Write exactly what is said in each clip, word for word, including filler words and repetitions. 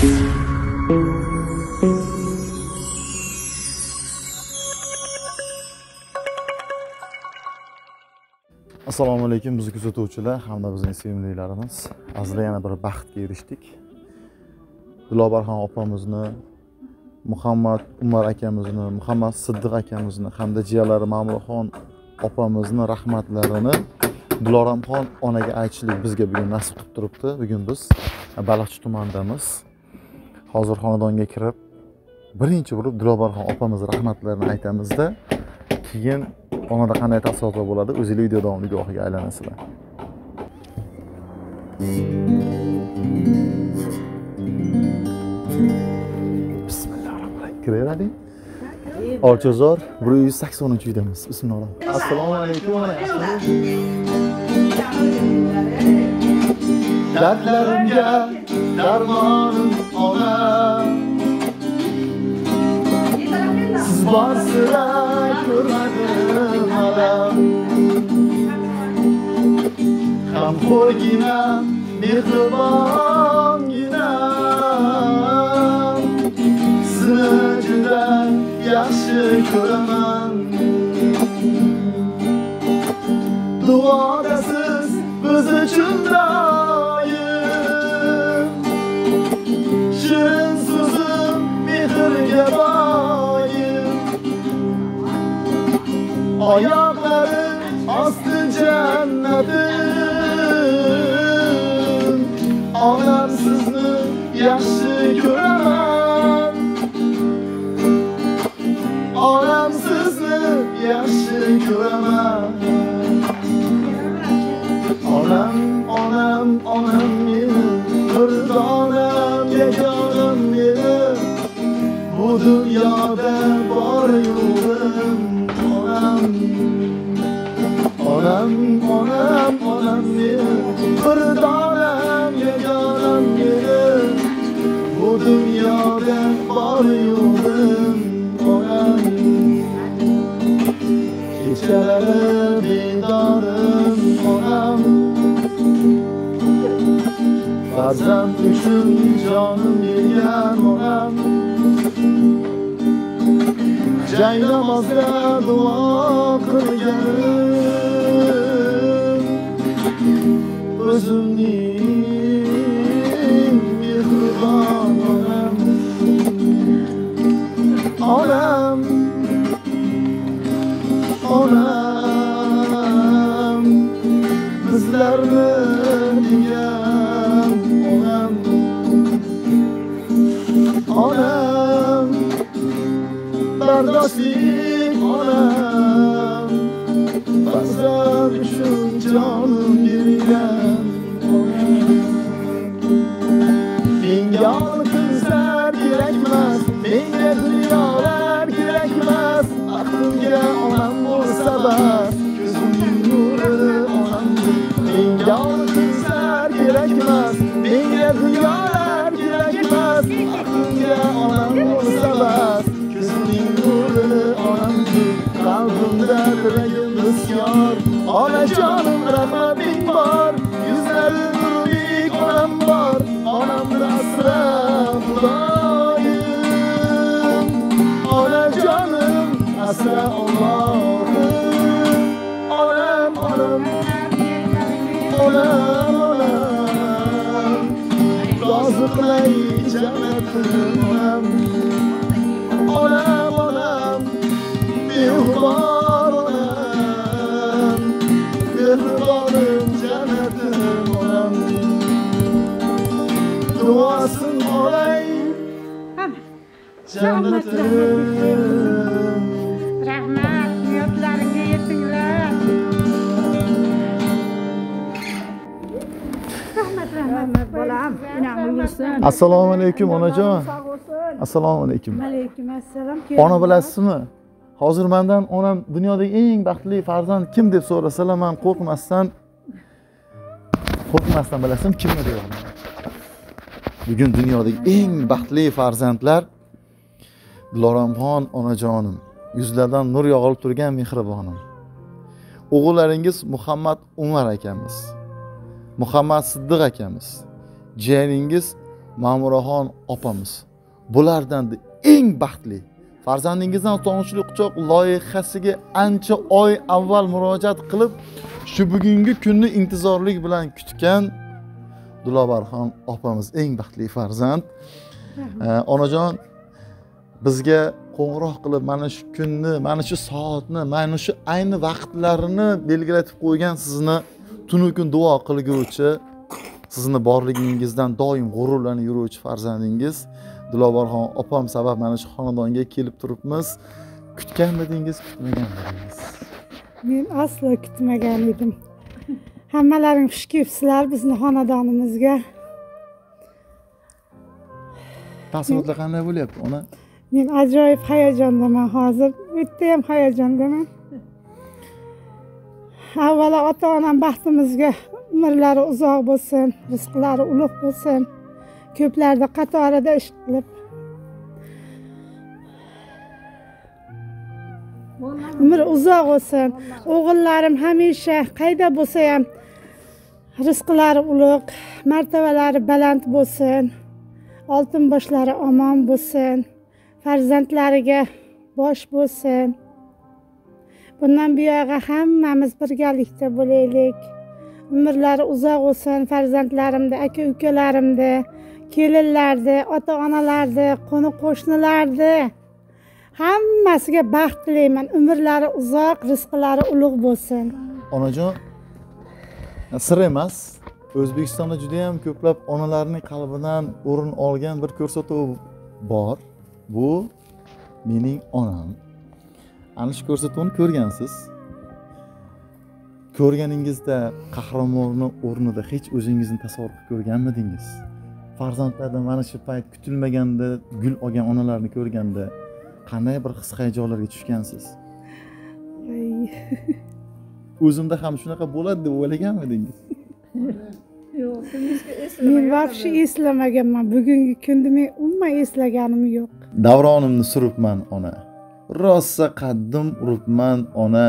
Assalomu alaykum bizni kuzatuvchilar hamda bizning sevimlilarimiz. Azizlar yana bir baxtga erishdik. Dilobarxon opamizni, Muhammad Umar akamizni, Muhammad Siddiq akamizni hamda jiyalari Ma'murxon opamizni rahmatlarini Diloramxon onaga aytishlik bizga bugun nasib qilib turibdi. Bugun biz Baliqchi tumanidamiz. Hozir xonadonga kirib, birinchi bo'lib Dilobarxon opamizga rahmatlarini aytamizda, keyin onada qanday taassurotlar bo'ladi, o'zingiz video davomida guvohiga aylanasizlar. Bismillahirrohmanirrohim. Kiraverading? Olchazor bir yuz saksoninchi uydamiz. Bismillah. Assalomu alaykum. Dardlarimga darmonim ona. Siz borsizlar ko'rmadim alam. G'amxo'rgina, mehribongina. Sizni juda yaxshi ko'raman. Duodasiz biz uchun doim. Shirin so'zim mehrga boyim. Oyoqlari osti jannatim. Onam sizni yaxshi ko'raman. Onam sizni yaxshi ko'raman. Onam, onam, onam meni, birdonim, yagonam meni. Bu dunyoda bor yo'g'im. Onam, onam, onam, onam meni, birdonim, yagonam meni. Bu dunyoda bor yo'g'im. Onam, kechalari bedorim onam. Farzand uchun jonim bergan onam. Jay namozda duo qilganim. O'zimning mehribon onam. Onam, onam, bizlarni degan onam. Onam, bardoshlik onam. Farzand uchun jonim bergan onam. Menga oltinlar kerakmas, menga dunyolar kerakmas. Aqlimga onam bo'lsa bas, ko'zimning nuri onamdir. Menga oltinlar kerakmas, menga dunyolar kerakmas. Aqlimga onam bo'lsa bas, ko'zimning nuri onamdir. Qalbimda tilagim bisyor, onajonim rahmating bor. Yuzlari nurlik onam bor, onamni asrab Xudoyim. Onajonim asra Allohim. Onam, onam, onam, onam. Rozi qilay jannatim onam. Onam, onam, mehribon onam. Mehribonim jannatim onam. Duosin olay jannatim. Rahmat, niyatlaringga yetinglar. Rahmat, rahmat bolam. Inam yursin. Assalomu alaykum onajon. Assalomu alaykum. Alaykum assalom. Ona bilasizmi? Hozir mendan onam dunyodagi eng baxtli farzand kim deb so'rasalar, men qo'rqmasdan qo'rqmasdan bilasam kimni deyman. Bugun dunyodagi eng baxtli farzandlar Diloramxon onajonim, yuzlardan nur yog'ilib turgan mehribonim. O'g'illaringiz Muhammad Umar akamiz, Muhammad Siddiq akamiz, jiyaningiz Ma'muraxon opamiz bulardan eng baxtli. Farzandingizdan tonishli quchoq loyihasiga ancha oy avval murojaat qilib, shu bugungi kunni intizorlik bilan kutgan Dilobarxon opamiz eng baxtli farzand. Onajon bizga qo'ng'iroq qilib mana shu kunni, mana shu soatni, mana shu ayni vaqtlarini belgilatib qo'ygan sizni tunu kun duo qilguvchi, sizni borligingizdan doim g'ururlanib yuruvchi farzandingiz Dilobarxon opam sabab mana shu xonadonga kelib turibmiz. Kutganmidingiz, kutmaganmidingiz? Men aslo kutmagan edim. Hammalaring xush kelibsizlar bizni xonadonimizga. Taassurotlar qanday bo'lyapti, ona? Men ajoyib hayajondaman hozir. Bitta ham hayajondaman. Avvalo ota-onam baxtimizga umrlari uzoq bo'lsin, rizqlari ulug' bo'lsin. Ko'plarda qatorida ish qilib. Umri uzoq bo'lsin. O'g'illarim hamisha qayda bo'lsa ham rizqlari ulug', martabalari baland bo'lsin. Oltin boshlari omon bo'lsin. Farzandlariga bosh bo'lsin. Bundan buyog'i hammamiz birgalikda bo'laylik. Umrlari uzoq bo'lsin farzandlarimda, aka-ukalarimda, kelinlarda, ota-onalarda, qo'ni-qo'shnilarda. Hammasiga baxt tilayman. Umrlari uzoq, rizqlari ulug' bo'lsin. Onajon, sir emas. O'zbekistonda juda ham ko'plab onalarning qalbidan o'rin olgan bir ko'rsatuv bor. Bu mening onam. Ana shu ko'rsatuvni ko'rgansiz. Ko'rganingizda qahramonni o'rnida hech o'zingizni tasavvur qilib ko'rganmidingiz? Farzandlardan mana shu payt kutilmaganda gul olgan onalarni ko'rganda qanday bir his-hayajonlarga tushgansiz? O'zimda ham shunaqa bo'ladi deb o'ylaganmidingiz? Yo'q, men vaqti eslamaganman. Bugungi kunda men umuman eslaganim yo'q. Davronimni suribman, ona. Rosa qaddim uribman, ona.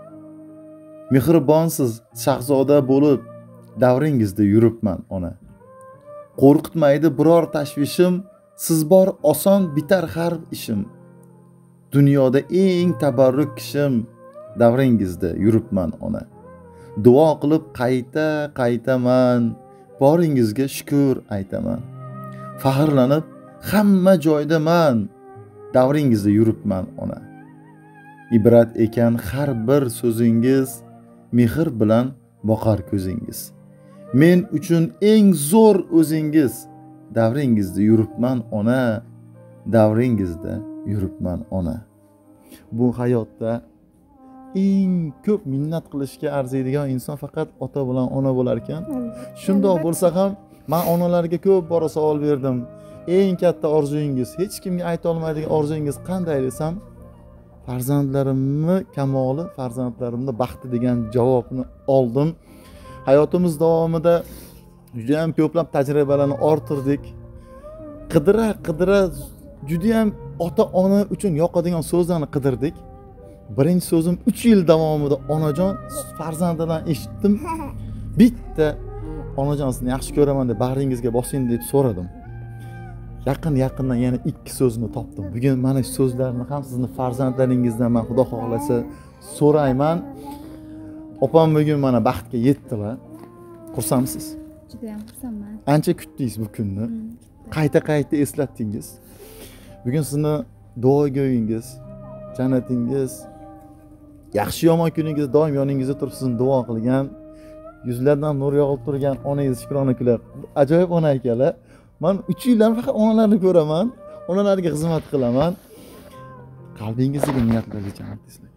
Mehribonsiz shahzoda bo'lib davringizda yuribman, ona. Qo'rqitmaydi biror tashvishim, siz bor oson bitar har ishim. Dunyoda eng tabarruk kishim, davringizda yuribman, ona. Duo qilib qayta qaytaman, boringizga shukr aytaman. Faxrlanib hamma joydaman, davringizda yuribman, ona. Ibrat ekan har bir so'zingiz, mehr bilan boqar ko'zingiz. Men uchun eng zo'r o'zingiz, davringizda yuribman, ona. Davringizda yuribman, ona. Bu hayotda eng ko'p minnat qilishga arziydigan inson faqat ota bilan ona bo'lar ekan. Shundoq bo'lsa ham men onalarga ko'p bora savol berdim. Eng katta orzungiz, hech kimga ayta olmaydigan orzungiz qanday desam, farzandlarimni kamoli, farzandlarimni baxti degan javobni oldim. Hayotimiz davomida juda ham ko'plab tajribalarni orttirdik. Qidira qidira juda ham ota-ona uchun yoqadigan so'zlarni qidirdik. Birinchi so'zim uch yil davomida onajon farzandidan eshitdim. Bitta onajon sizni yaxshi ko'raman deb bag'ringizga bosing deb so'radim. Yaqin yaqindan yana ikki so'zni topdim. Bugun mana shu so'zlarni ham sizni farzandlaringizdan men Xudo xohlasa so'rayman. Opam bugun mana baxtga yetdilar. Xursandsiz? Juda ham xursandman. Ancha kutdingiz bu kunni. Qayta-qayta eslatdingiz. Bugun sizni duogo'yingiz, jannatingiz, yaxshi yomon kuningiz doim yoningizda turib sizni duo qilgan, yuzlardan nur yog'ib turgan onangiz Shukrona kular. Ajoyib ona akalar. Men uch yildan faqat onalarni ko'raman, onalarga xizmat qilaman. Qalbingizdagi niyatlarga jannat sizlarga.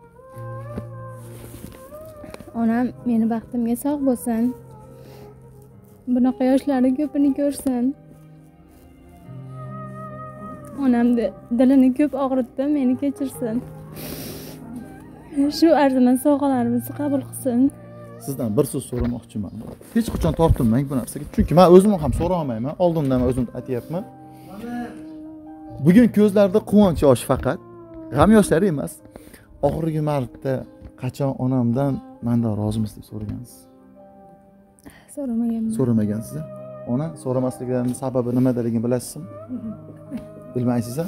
Onam meni baxtimga sog' bo'lsin. Bunaqa yoshlarni ko'pini ko'rsin. Onamni dilini ko'p og'ritdi, meni kechirsin. Shu arzimas sovg'alarimizni qabul qilsin. Sizdan bir so'z so'ramoqchiman. Hech qachon tortinmang bu narsaga. Chunki men o'zim ham so'ra olmayman. Oldindan men o'zim aytayapman. Bugun ko'zlarda quvonch yosh faqat, g'am yoshlari emas. Oxirgi marta qachon onamdan mendan rozimisiz deb so'ragansiz? So'ramaganman. So'ramagansiz. Ona so'ramasliklarining sababi nimadaligini bilasizmi? Bilmaysiz-a?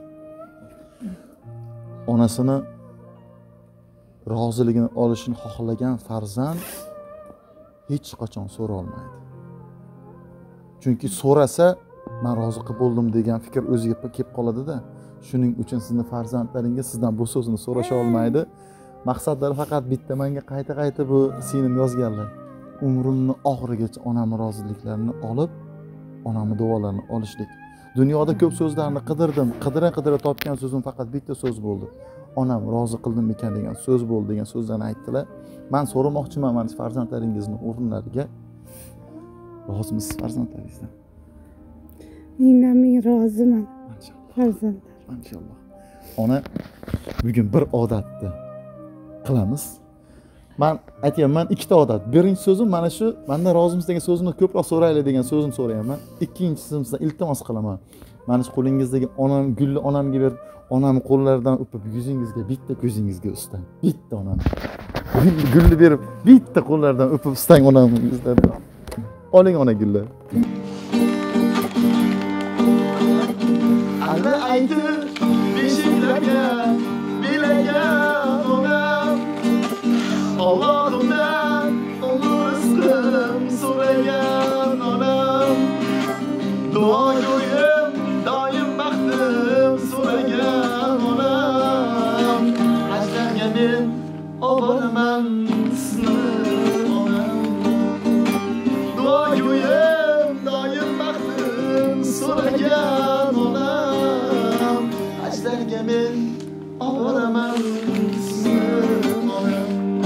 Onasini roziligini olishini xohlagan farzand hech qachon so'ra olmaydi. Chunki so'rasa, men rozi qilib bo'ldim degan fikr o'ziga kelib qoladi-da. Shuning uchun sizning farzandlaringiz sizdan bu so'zni so'rasha olmaydi. Maqsadlari faqat bitta, menga qayta-qayta bu singlim yozganlar. Umrimni oxirigacha onamning roziliklarini olib, onamning duolarini olishlik. Dunyoda ko'p so'zlarni qidirdim, qidira-qidira topgan so'zim faqat bitta so'z bo'ldi. Onam rozi qildim ekan degan so'z bo'ldi degan so'zlarni aytdilar. Men so'ramoqchiman mana farzandlaringizning o'rinlariga. Rozimisiz farzandlaringizdan? Mingdan ming roziman. Farzandlar. Inshaalloh. Ona, bugun bir odatni qilamiz. Men aytayapman, ikkita odat. Birinchi so'zim mana shu, mendan rozimisiz degan so'zni ko'proq so'raylik degan so'zni so'rayapman. Ikkinchisi sizdan iltimos qilaman. Mana shu qo'lingizdagi onam gulni onamga berib, onamning qo'llaridan o'pib yuzingizga, bitta ko'zingizga ustang. Bitta onam. Gulni berib, bitta qo'llaridan o'pib ustang onamingizdan. Oling ona gullar. Alla aytib beshiklarga bilagan onam, Allohimdan umr rizqim so'ragan onam, duo ko'yib doim baxtim so'ragan onam, hajlarga men oboraman sizni onam, duo ko'yib doim baxtim so'ragan onam, hajlarga men oboraman sizni onam.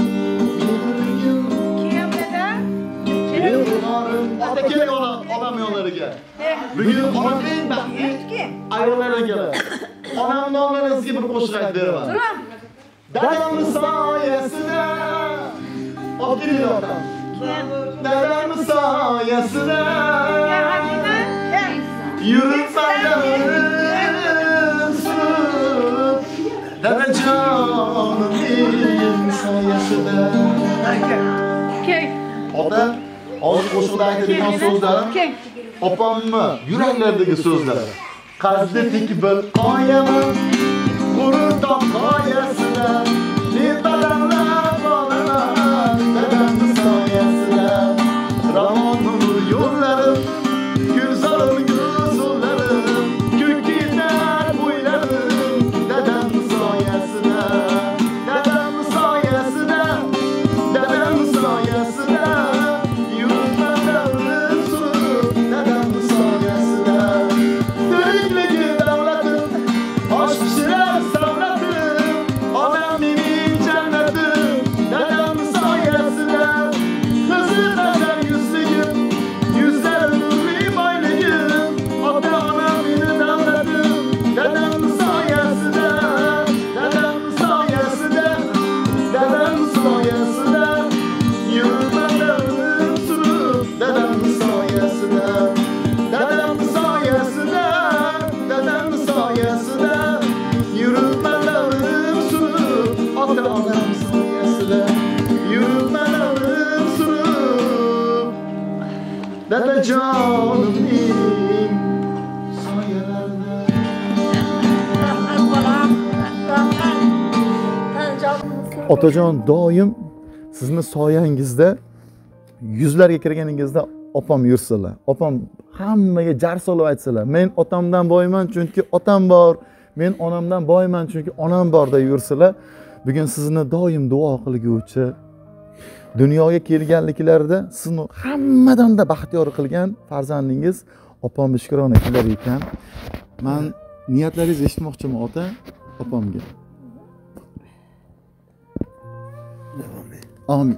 Keling onam yo'llariga. Bugun onam eng baxtli ayollarga. Onam nomlarini sizga bir qo'shiq aytib beraman. Dadamning soyasida o'tirib otam. Dadamning soyasida yurib saylarim sut. Dadajonim soyasida. Ota hozir qo'shiqda aytadigan so'zlarim opamni yuraklardagi so'zlari. Qazdek bir qoyaman, g'ururdan qoyasida, nepalarlar bolaman, dadamning soyasida. Ramonning yo'llarim, gulzorim ko'zlarim, ko'kka yetar bo'ylarim, dadamning soyasida. Dadamning soyasida, dadamning soyasida. Dadajonim soyalarida. Otajon doim sizni soyangizda yuzlarga kirganingizda opam yursalar. Opam hammaga jar solib aytsalar, men otamdan boyman chunki otam bor, men onamdan boyman chunki onam bor deb yursalar, bugun sizni doim duo qilguvchi, dunyoga kelganliklarida sizni hammadan da baxtiyor qilgan farzandingiz opam Bishkrona kelar ekan. Men niyatlaringizni eshitmoqchiman ota, opamga. Amin.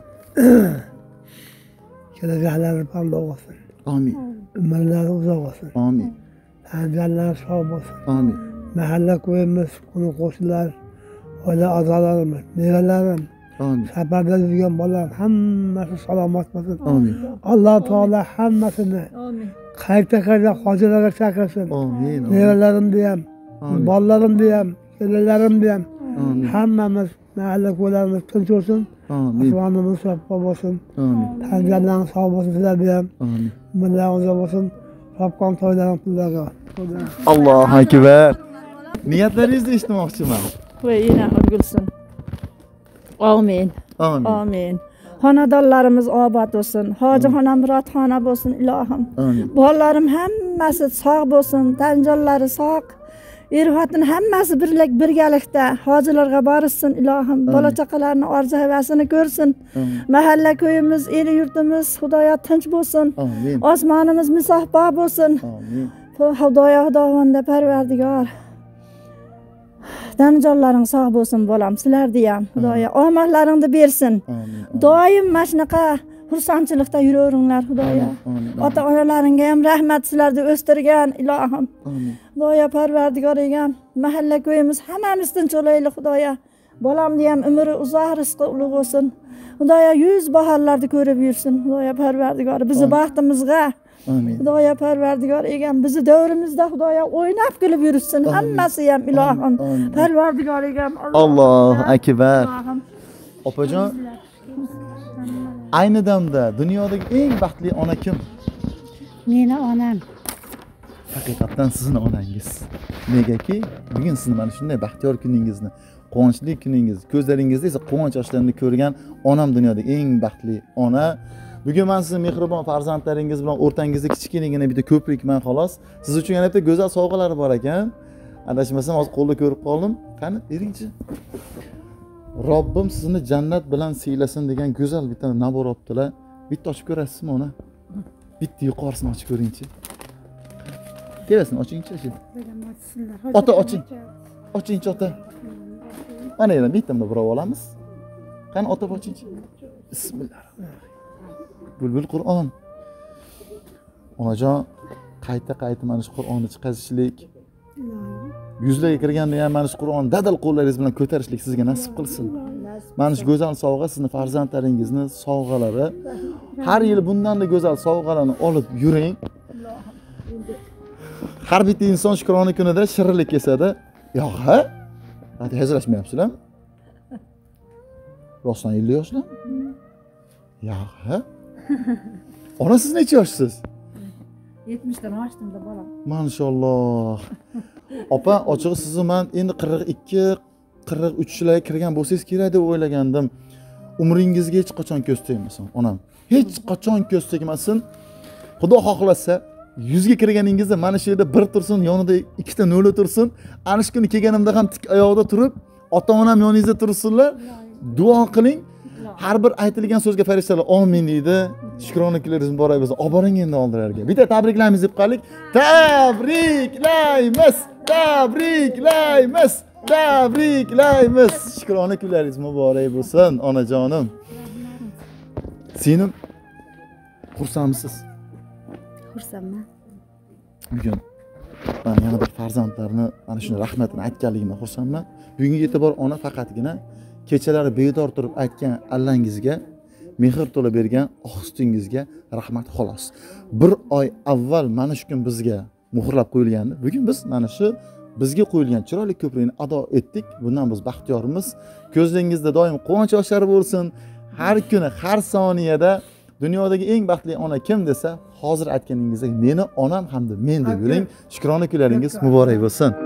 Kelajaklari parloq bo'lsin. Amin. Umrlari uzoq bo'lsin. Amin. Tanjalari sog' bo'lsin. Amin. Mahalla ko'yimiz, qo'ni qo'shnilar, oila a'zolarimiz, nevalarim, Amin. safarda yurgan bolalar hammasi salomat bo'lsin. Amin. Alloh taolo hammasini Amin. qayta-qayta hojilarga chaqirsin. Amin. Nevalarimni ham, bolalarimni ham, kelalarimni ham Amin. hammamiz mahalla ko'ylarimiz tinch bo'lsin. Amin. Osmonimiz soppa bo'lsin. Amin. Tanjallarimiz sog' bo'lsin sizlarga ham. Amin. Millarimiz bo'lsin. Topgan to'ylarni pullariga. Allohu akbar. Niyatlaringizni eshitmoqchiman. Voy yana o'rgilsin. Amin. Amin. Amin. Xonadonlarimiz obod bo'lsin. Hojixona murodxona bo'lsin ilohim. Amin. Bolalarim hammasi sog' bo'lsin, tanjonlari sog'. Er-xotin hammasi birlik birgalikda hojilarga borishsin ilohim. Bola chaqalarning orzu havasini ko'rsin. Mahalla ko'yimiz, el yurtimiz Xudoyo tinch bo'lsin. Amin. Osmonimiz musaffo bo'lsin. Amin. Xudoyo Xudovonda Parvardigor. Tanjonlaring sog' bo'lsin bolam, sizlarni ham Xudoyo omadlaringni bersin. Amin. Doim mana shunaqa xursandchilikda yuraveringlar Xudoyo. Ota-onalaringga ham rahmat, sizlarni o'stirgan ilohim. Amin. Xudoyo Parvardigor egam, mahalla ko'yimiz hammamiz tinch bo'laylik Xudoyo. Bolamni ham umri uzoq, rizqi ulug' bo'lsin. Xudoyo yuz bahorlarni ko'rib yursin. Xudoyo Parvardigor bizni baxtimizga. Amin. Xudoyo Parvardigor egam bizni davrimizda Xudoyo o'ynab kulib yursin. Hammasi ham ilohim. Parvardigor egam. Allohu akbar. Opajon, ayni damda dunyodagi eng baxtli ona kim? Meni onam. Haqiqatan sizning onangiz. Negaki, bugun siz mana shunday baxtiyor kuningizni, quvonchli kuningiz, ko'zlaringizda esa quvonch yoshlarini ko'rgan onam dunyodagi eng baxtli ona. Bugun men sizni mehribon farzandlaringiz bilan o'rtangizda kichkinagina bitta ko'prikman xolos. Siz uchun yana bitta go'zal sovg'alar bor ekan. Adashmasam hozir qo'lda ko'rib qoldim. Qani, beringchi. Robbim sizni jannat bilan siylasin degan go'zal bitta nabor olibdilar. Bitta ochib ko'rasizmi uni? Bitta yuqorisini ochib ko'ringchi. Kelasini ochingchi. Ota oching. Ochingchi ota. Mana yana bittamda birov olamiz. Qani ota ochingchi. Bismillah. Bulbul Qur'on. Onajon, qayta-qayta mana shu Qur'onni chiqazishlik, yuzlarga kirganda ham mana shu Qur'onni dadil qo'llaringiz bilan ko'tarishlik sizga nasib qilsin. Mana shu go'zal sovg'a sizni farzandlaringizni sovg'alari. Har yil bundan da go'zal sovg'alarni olib yuring. Har bitta inson shukrona kunida shirinlik yesada, yo'q ha? Hadi hazırlaşmayapsizlar? Rostdan ellik yoshlar? Yo'q ha? Ona siz necha yoshsiz? yetmishdan oshdimda bolam. Maşallah. Opa, ochig'i sizni men endi qirq ikki, qirq uchlarga kirgan bo'lsangiz kerak deb o'ylagandim. Umringizga hech qachon ko'z tegmasin, onam. Hech qachon ko'z tegmasin. Xudo xohlasa, yuzga kirganingizda mana shu yerda bir tursin, yonida ikkita nol tursin. Ana shu kuni kelganimda ham tik oyoqda turib, ota-onam yoningizda tursinlar. Duo qiling. Har bir aytilgan so'zga farishtalar amin deydi. Shukrona kunlaringizni boray biz. Olib boring endi oldilarga. Bitta tabriklaymiz deb qoldik. Tabriklaymiz. Tabriklaymiz. Tabriklaymiz. Shukrona kunlaringiz muborak bo'lsin, onajonim. Senim xursandmisiz? Xursandman. Bugun men yana bir farzandlarni mana shuni rahmatini aytganligimdan xursandman. Bugungi e'tibor ona faqatgina kechalari bedor turib aytgan allangizga, mehr to'la bergan ohustingizga rahmat xolos. Bir oy avval mana shu kun bizga muhrlab qo'yilgandi. Bugun biz mana shu bizga qo'yilgan chiroyli ko'prikni ado etdik. Bundan biz baxtiyormiz. Ko'zlaringizda doim quvonch yoshlari bo'lsin. Har kuni, har soniyada dunyodagi eng baxtli ona kim desa, hozir aytganingizdek meni onam hamda men deb yuring. Shukrona kunlaringiz muborak bo'lsin.